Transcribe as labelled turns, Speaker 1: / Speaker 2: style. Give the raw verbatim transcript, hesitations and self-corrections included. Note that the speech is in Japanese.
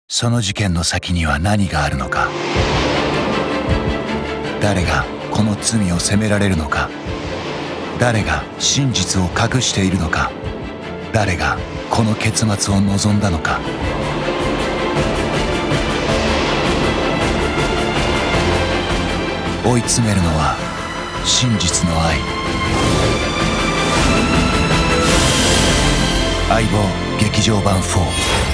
Speaker 1: その事件の先には何があるのか。誰がこの罪を責められるのか。誰が真実を隠しているのか。誰がこの結末を望んだのか。追い詰めるのは真実の愛。相棒劇場版フォー